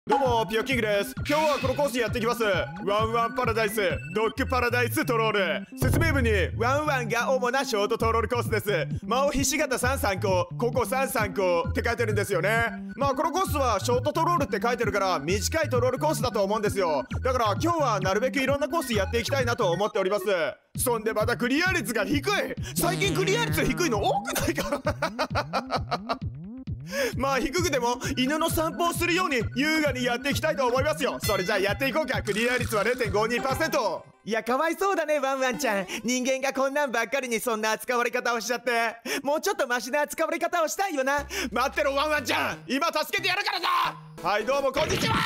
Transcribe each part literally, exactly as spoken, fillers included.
どうもピオキングです。今日はこのコースにやっていきます。ワンワンパラダイスドッグパラダイストロール。説明文にワンワンが主なショートトロールコースです。マオひし形さん参考、ココさん参考って書いてるんですよね。まあこのコースはショートトロールって書いてるから短いトロールコースだと思うんですよ。だから今日はなるべくいろんなコースやっていきたいなと思っております。そんでまたクリア率が低い。最近クリア率低いの多くないかまあ低くても犬の散歩をするように優雅にやっていきたいと思いますよ。それじゃあやっていこうか。クリア率は れいてんごにパーセント。 いやかわいそうだねワンワンちゃん。人間がこんなんばっかりにそんな扱われ方をしちゃって、もうちょっとマシな扱われ方をしたいよな。待ってろワンワンちゃん、今助けてやるからさ。はいどうもこんにちは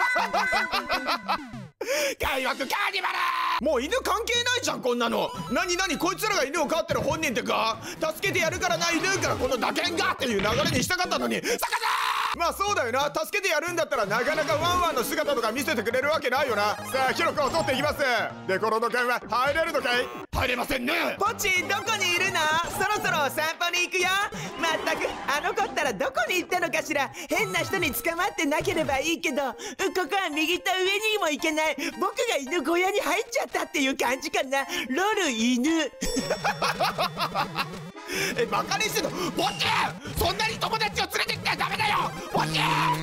開幕カーニバル。もう犬関係ないじゃんこんなの。なになにこいつらが犬を飼ってる本人ってか。助けてやるからな犬からこの打剣がっていう流れにしたかったのに逆だ。まあそうだよな。助けてやるんだったらなかなかワンワンの姿とか見せてくれるわけないよな。さあ記録を取っていきます。でこの土管は入れるのかい。入れませんね。ポチどこにいるの。そろそろお散歩に行くよ。まったくあの子ったらどこに行ったのかしら。変な人に捕まってなければいいけど、ここは右と上にも行けない。僕が犬小屋に入っちゃったっていう感じかな。ロル犬えバカにしてんのポチ。そんなに友達を連れてきたらダメだよポチ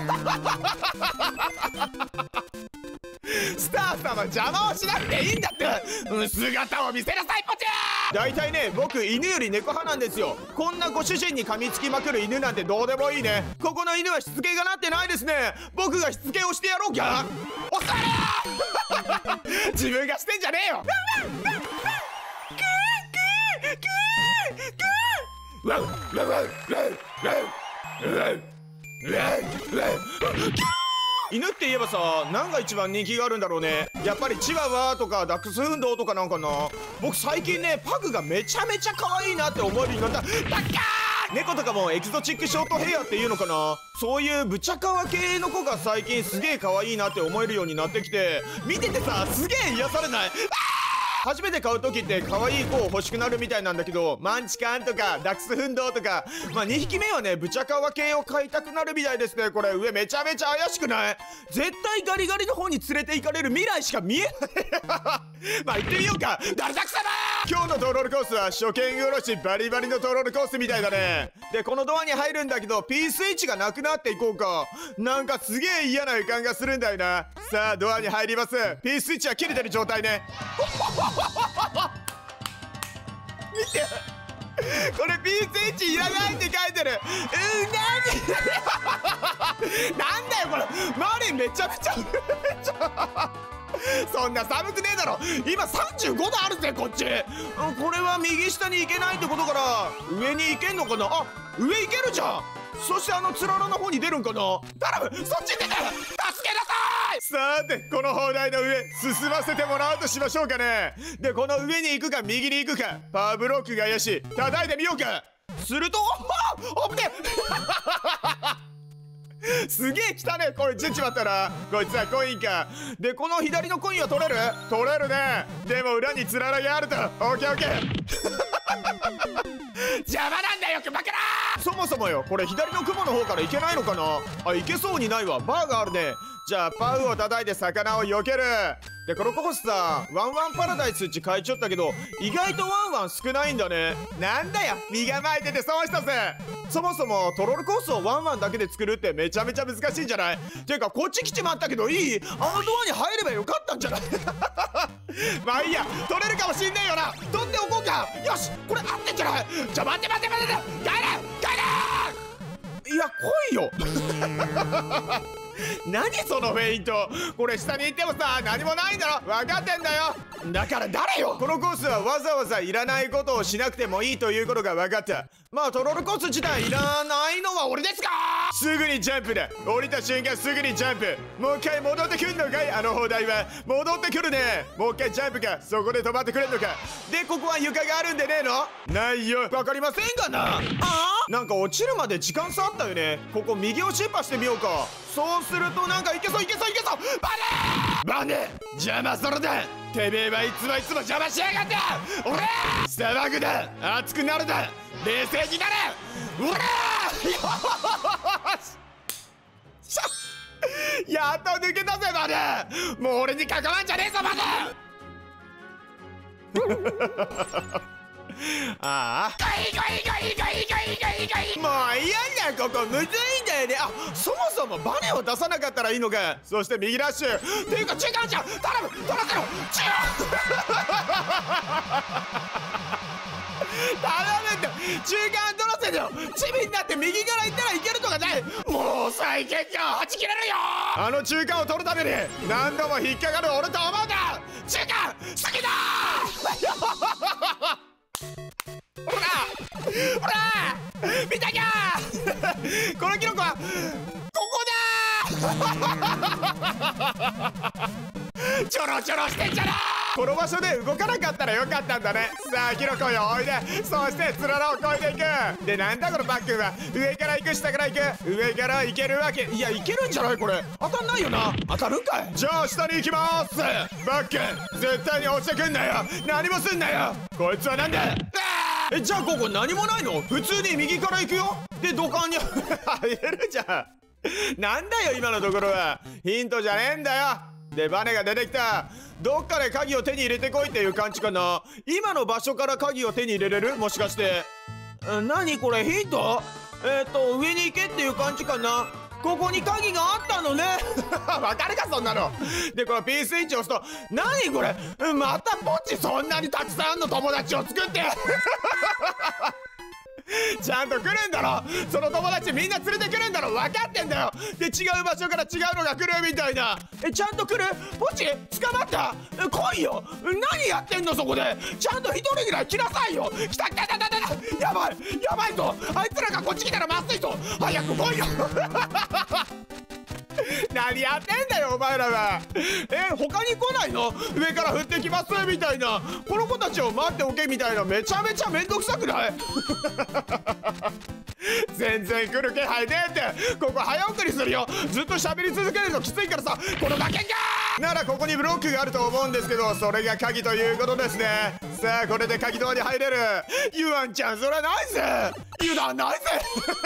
スタッフ様邪魔をしなくていいんだって、うん、姿を見せなさいポチ。大体ね僕犬より猫派なんですよ。こんなご主人に噛みつきまくる犬なんてどうでもいいね。ここの犬はしつけがなってないですね。僕がしつけをしてやろうか。おっされ自分がしてんじゃねえよ。ワンワンワンワンワンワンワン犬って言えばさ、何が一番人気があるんだろうね。やっぱりチワワとかダックスフンドとかなんかな。僕最近ねパグがめちゃめちゃ可愛いなって思えるようになった。だっかー猫とかもエキゾチックショートヘアっていうのかな。そういうブチャカワ系の子が最近すげえ可愛いなって思えるようになってきて、見ててさすげえ癒されない。初めて買う時って可愛い子を欲しくなるみたいなんだけど、マンチカンとかダックスフンドとか、まあにひきめはねブチャカワ系を買いたくなるみたいですね。これ上めちゃめちゃ怪しくない？絶対ガリガリの方に連れて行かれる未来しか見えないまあ行ってみようか。誰だくさだ。今日のトロールコースは初見殺しバリバリのトロールコースみたいだね。でこのドアに入るんだけど P スイッチがなくなっていこうか。なんかすげえ嫌な予感がするんだよな。さあドアに入ります。 P スイッチは切れてる状態ね見てこれ P スイッチいらないって書いてる。うんなんだよこれ。周りめちゃめちゃそんな寒くねえだろ。今さんじゅうごどあるぜこっち。これは右下に行けないってことから上に行けんのかな。あ上行けるじゃん。そしてあのつららの方に出るんかな。頼むそっちに出て助けなさい。さてこの砲台の上進ませてもらおうとしましょうかね。でこの上に行くか右に行くかパワーブロックが怪しい。叩いてみようか。するとおっ危ねえすげえ汚ねえこれ。出ちまったな。こいつはコインか。でこの左のコインは取れる取れるね。でも裏につららがあると。オッケーオッケー邪魔なんだよバカな。そもそもよこれ左の雲の方から行けないのかな。あ行けそうにないわ。バーがあるね。じゃあパウを叩いて魚を避ける。でこのコースさワンワンパラダイスっち変えちゃったけど意外とワンワン少ないんだね。なんだよ身構えてて損したぜ。そもそもトロールコースをワンワンだけで作るってめちゃめちゃ難しいんじゃない。ていうかこっち来ちまったけどいいあのドアに入ればよかったんじゃないまあいいや取れるかもしんねえよな。取っておこうか。よしこれ合ってんじゃない。じゃあ待って待って待って待って帰れ帰れ。いや来いよ何そのフェイント。これ下に行ってもさ何もないんだろ。分かってんだよ。だから誰よ。このコースはわざわざいらないことをしなくてもいいということが分かった。まあトロールコース自体いらないのは俺ですか。すぐにジャンプだ。降りた瞬間すぐにジャンプ。もう一回戻ってくんのかい。あの砲台は戻ってくるね。もう一回ジャンプか。そこで止まってくれんのか。でここは床があるんでねえの。ないよ分かりませんがな。あなんか落ちるまで時間差あったよね。ここ右をシェッパしてみようか。そうするとなんかいけそういけそういけそう。バネバネ邪魔するだ。てめえはいつもいつも邪魔しやがって俺騒ぐだ熱くなるだ冷静になれ俺よーしやっと抜けたぜマグ。もう俺に関わんじゃねえぞマグ。ああ、もう嫌だ、ここむずいんだよね。あ、そもそもバネを出さなかったらいいのか。そして右ラッシュっていうか中間じゃん、頼む取らせろ。チュ頼むって中間取らせてよ。チビになって右から行ったらいけるとかない。もう最結局はち切れるよ。あの中間を取るために何度も引っかかる俺と思うんだ。中間好きだほらほら見たきゃこの記録はここだちょろちょろしてんじゃな。この場所で動かなかったらよかったんだね。さあキノコよおいで。そしてつららを越えていく。でなんだこのバックは。上から行く下から行く。上から行けるわけ。いや行けるんじゃないこれ。当たんないよな。当たるんかい。じゃあ下に行きます。バック絶対に落ちてくんなよ。何もすんなよ。こいつはなんだ。えじゃあここ何もないの。普通に右から行くよ。で土管に入れるじゃん。なんだよ今のところは。ヒントじゃねえんだよ。でバネが出てきた。どっかで鍵を手に入れてこいっていう感じかな。今の場所から鍵を手に入れれる。もしかして何これヒント。えっと上に行けっていう感じかな。ここに鍵があったのねわかるかそんなの。でこの P スイッチを押すと何これ。またポッチそんなにたくさんの友達を作ってちゃんと来るんだろ。その友達みんな連れてくるんだろ。分かってんだよ。で違う場所から違うのが来るみたいな。えちゃんと来る。ポチ捕まった。え来いよ。何やってんのそこで。ちゃんと一人ぐらい来なさいよ。来た来た来た来た。やばいやばいぞ。あいつらがこっち来たらまずいぞ。早く来いよ何やってんだよお前らは。え他に来ないの。上から降ってきますみたいな。この子たちを待っておけみたいな。めちゃめちゃめんどくさくない全然来る気配ねえって。ここ早送りするよ。ずっと喋り続けるのきついからさ。この崖がならここにブロックがあると思うんですけど、それが鍵ということですね。さあこれで鍵ドアに入れる。ユアンちゃんそれないぜ。油断ないぜ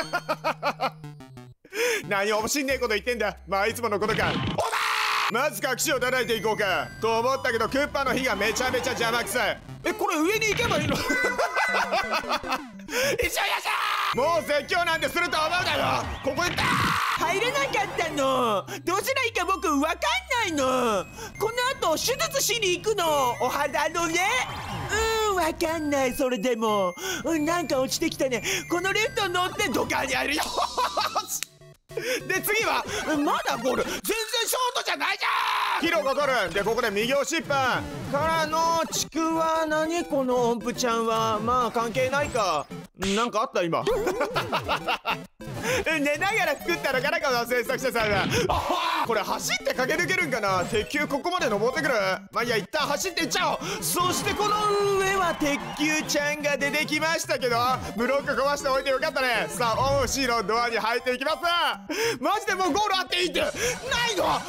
何面白いねえこと言ってんだ。まあいつものことか。まず隠しを叩いていこうかと思ったけどクッパの火がめちゃめちゃ邪魔くさい。えこれ上に行けばいいの一緒やしゃもう絶叫なんてすると思うだよ。ここで入れなかったの。どうすりゃいいか僕わかんないの。この後手術しに行くの。お肌のね。うーんわかんない。それでもうんなんか落ちてきたね。このリフト乗ってドカンに入るよで次はまだゴール。全然ショートじゃないじゃん。キロが取る。でここで右押しっぱからのちくわ。何この音符ちゃんは。まあ関係ないか。なんかあった今寝ながら作ったのかなこの制作者さんは。これ走って駆け抜けるんかな。鉄球ここまで登ってくる。まあいいや一旦走っていっちゃおう。そしてこの上は鉄球ちゃんが出てきましたけどブロック壊しておいてよかったね。さあオンシーのドアに入っていきます。マジでもうゴールあっていいってないの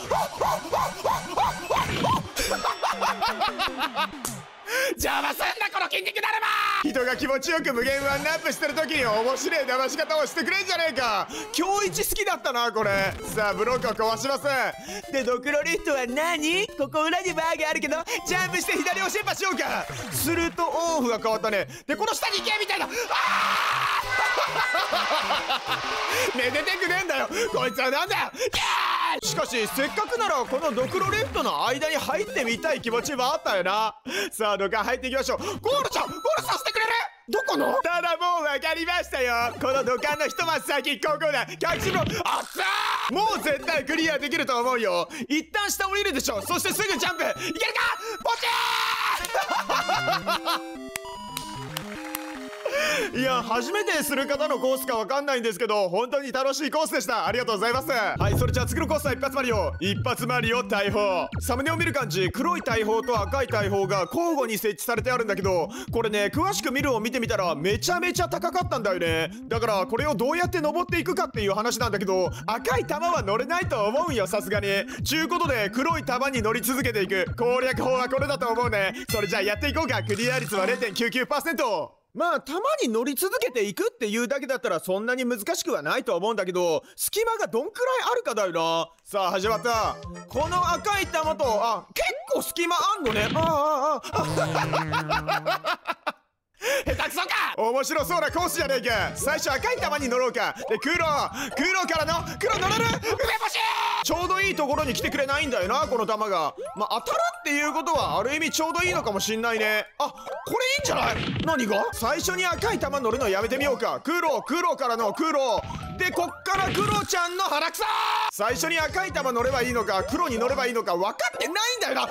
邪魔すんなこの筋肉だるま。人が気持ちよく無限ワンナップしてる時に面白い騙し方をしてくれんじゃねえか。今日一好きだったなこれ。さあブロックを壊します。でドクロリフトは何。ここ裏にバーがあるけどジャンプして左押しっぱしようか。するとオンオフが変わったね。でこの下に行けみたいな。あめでてくれんだよこいつは。なんだよ。しかしせっかくならこのドクロリフトの間に入ってみたい気持ちはあったよな。さあドカン入っていきましょう。ゴールちゃんゴールさせてくれる。どこの。ただもう分かりましたよ。この土管の一マス先ここだ。隠しのあっさー。もう絶対クリアできると思うよ。一旦下降りるでしょ。そしてすぐジャンプいけるか。ポチーいや初めてする方のコースかわかんないんですけど本当に楽しいコースでした。ありがとうございます。はいそれじゃあ次のコースは一発マリオ。一発マリオ大砲。サムネを見る感じ黒い大砲と赤い大砲が交互に設置されてあるんだけどこれね詳しく見るを見てみたらめちゃめちゃ高かったんだよね。だからこれをどうやって登っていくかっていう話なんだけど赤い玉は乗れないと思うんよさすがに。ちゅうことで黒い玉に乗り続けていく攻略法はこれだと思うね。それじゃあやっていこうか。クリア率は れいてんきゅうきゅうパーセント。 まあたまに乗り続けていくっていうだけだったらそんなに難しくはないとは思うんだけど、隙間がどんくらいあるかだよな。さあ始まった。この赤い玉と、あ、結構隙間あんのね。ああああ下手くそか。面白そうなコースじゃねえか。最初赤い玉に乗ろうか。で黒黒からの黒乗れる。梅干しちょうどいいところに来てくれないんだよな、この玉が。まあ当たるっていうことはある意味ちょうどいいのかもしんないね。あ、これいいんじゃない。何が。最初に赤い玉乗るのやめてみようか。黒黒からの黒で、こっから黒ちゃんの腹くそ。最初に赤い玉乗ればいいのか黒に乗ればいいのか分かってないんだよな。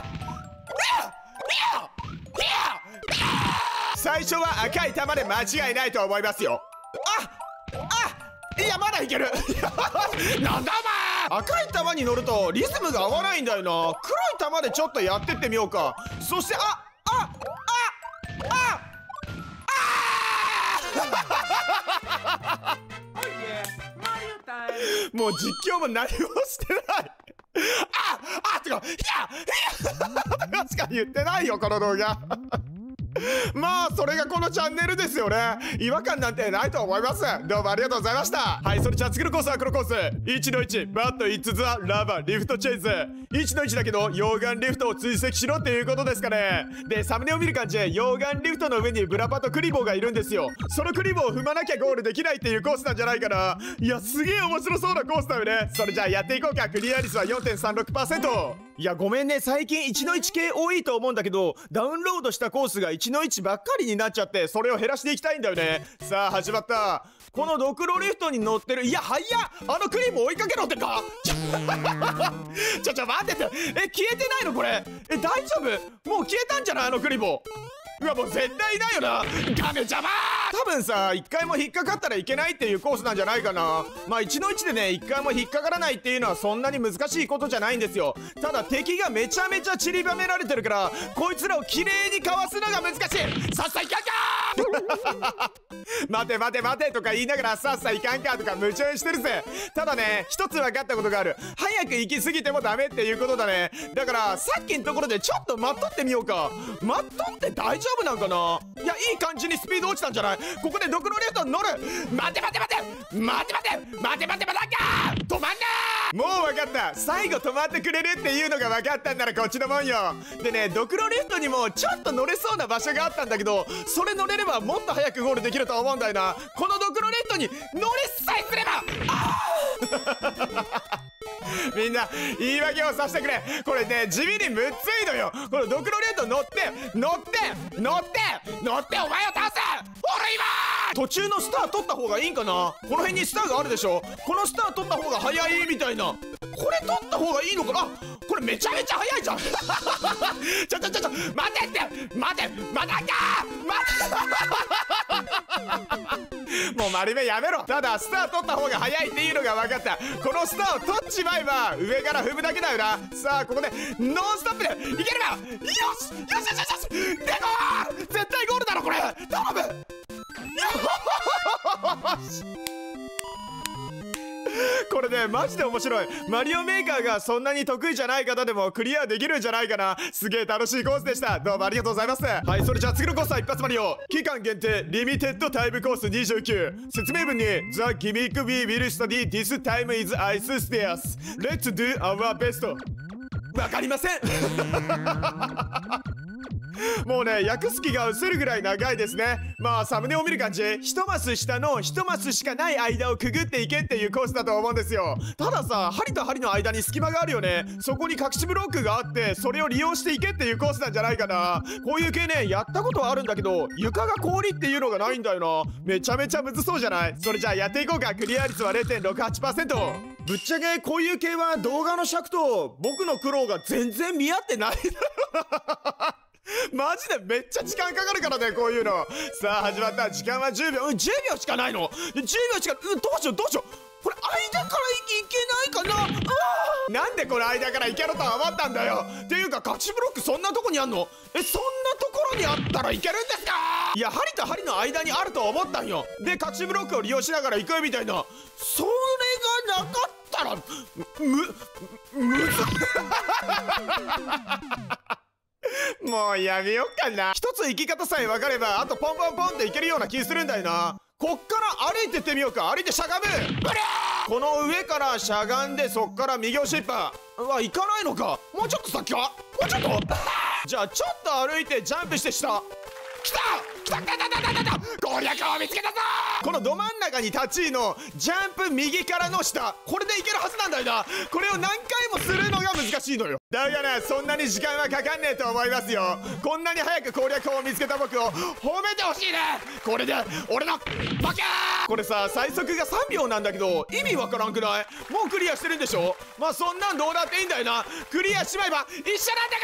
最初は赤い玉で間違いないと思いますよ。ああ、いやまだいけるなんだお前。赤い玉に乗るとリズムが合わないんだよな。黒い玉でちょっとやってってみようか。そしてあああああもう実況も何もしてないああってか、いやいやしか言ってないよこの動画まあそれがこのチャンネルですよね。違和感なんてないと思います。どうもありがとうございました。はい、それじゃあ次のコースはこのコースいちのいちバットいつつはラバーリフトチェイズいちのいちだけど溶岩リフトを追跡しろっていうことですかね。でサムネを見る感じ溶岩リフトの上にブラパとクリボーがいるんですよ。そのクリボーを踏まなきゃゴールできないっていうコースなんじゃないかな。いやすげえ面白そうなコースだよね。それじゃあやっていこうか。クリア率は よんてんさんろくパーセント。 いやごめんね、最近いちのいち系多いと思うんだけどダウンロードしたコースがいちのいちばっかりになっちゃってそれを減らしていきたいんだよね。さあ始まった。このドクロリフトに乗ってる。いや早っ、あのクリボー追いかけろってかちょちょちょ待ってて、え消えてないのこれ。え大丈夫。もう消えたんじゃないあのクリボー。うわもう絶対いないよなガメ邪魔。多分さ一回も引っかかったらいけないっていうコースなんじゃないかな。まあいちのいちでね一回も引っかからないっていうのはそんなに難しいことじゃないんですよ。ただ敵がめちゃめちゃ散りばめられてるからこいつらをきれいにかわすのが難しい。さっさいかんか待て待て待てとか言いながらさっさいかんかとか夢中してるぜ。ただね一つ分かったことがある。早く行き過ぎてもダメっていうことだね。だからさっきのところでちょっと待っとってみようか。待っとって大丈夫なんかな。いやいい感じにスピード落ちたんじゃない。ここでドクロリフトに乗る。待て待て待て待て待て待て待て待てか止まんな。もう分かった。最後止まってくれるっていうのが分かったんならこっちのもんよ。でねドクロリフトにもちょっと乗れそうな場所があったんだけどそれ乗れればもっと早くゴールできると思うんだよな。このドクロリフトに乗れさえすればみんな言い訳をさせてくれ。これね地味にむっついのよ。このドクロリフト乗って乗って乗って乗ってお前を倒す。俺今途中のスター取った方がいいんかな。この辺にスターがあるでしょ。このスター取った方が早いみたいな。これ取った方がいいのかな。これめちゃめちゃ早いじゃんちょちょちょちょ待てって待て待たんか待てもう丸めやめろ。ただスター取った方が早いっていうのが分かった。このスターを取っちまえば上から踏むだけだよな。さあここでノンストップでいければよしよしよしよしよしでゴール。絶対ゴールだろこれ。頼むよしこれねマジで面白い。マリオメーカーがそんなに得意じゃない方でもクリアできるんじゃないかな。すげえ楽しいコースでした。どうもありがとうございます。はい、それじゃあ次のコースは一発マリオ期間限定リミテッドタイムコースにじゅうきゅう。説明文に The gimmick we will study this time is ice stairs Let's do our best。 わかりませんもうね訳す気が薄るぐらい長いですね。まあサムネを見る感じ一マス下の一マスしかない間をくぐっていけっていうコースだと思うんですよ。たださ針と針の間に隙間があるよね。そこに隠しブロックがあってそれを利用していけっていうコースなんじゃないかな。こういう系ねやったことはあるんだけど床が氷っていうのがないんだよな。めちゃめちゃむずそうじゃない。それじゃあやっていこうか。クリア率は れいてんろくはちパーセント。 ぶっちゃけこういう系は動画の尺と僕の苦労が全然見合ってないマジでめっちゃ時間かかるからねこういうの。さあ始まった。時間はじゅうびょう。うんじゅうびょうしかないの。じゅうびょうしか、うん、どうしようどうしよう。これ間からいけないかな。あなんでこれ間からいけろと思ったんだよ。っていうか隠しブロックそんなとこにあんの。えそんなところにあったらいけるんですか。いや針と針の間にあると思ったんよ。で隠しブロックを利用しながら行くみたいな。それがなかったらむむずもうやめよっかな。一つ生き方さえ分かればあとポンポンポンっていけるような気するんだよな。こっから歩いてってみようか。歩いてしゃがむ。この上からしゃがんで、そっから右押しっぱ。うわ、行かないのか。もうちょっと先か。もうちょっとじゃあちょっと歩いてジャンプして下。来た来た来た来た来た来た。攻略を見つけたぞ。このど真ん中に立ちのジャンプ右からの下、これでいけるはずなんだよな。これを何回もするのが難しいのよ。だからそんなに時間はかかんねえと思いますよ。こんなに早く攻略法を見つけた僕を褒めてほしいね。これで俺のバカー。これさ、最速がさんびょうなんだけど意味わからんくない？もうクリアしてるんでしょ。まあそんなんどうだっていいんだよな。クリアしまえば一緒なん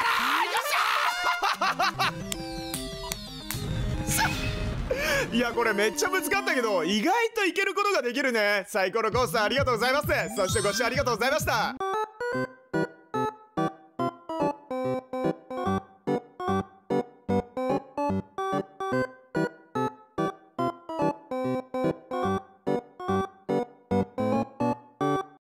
だから。よっしゃーいや、これめっちゃ難かったけど意外といけることができるね。サイコロコースターありがとうございます。そしてご視聴ありがとうございました。